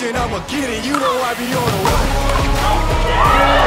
I'ma get it, you know I be on the way.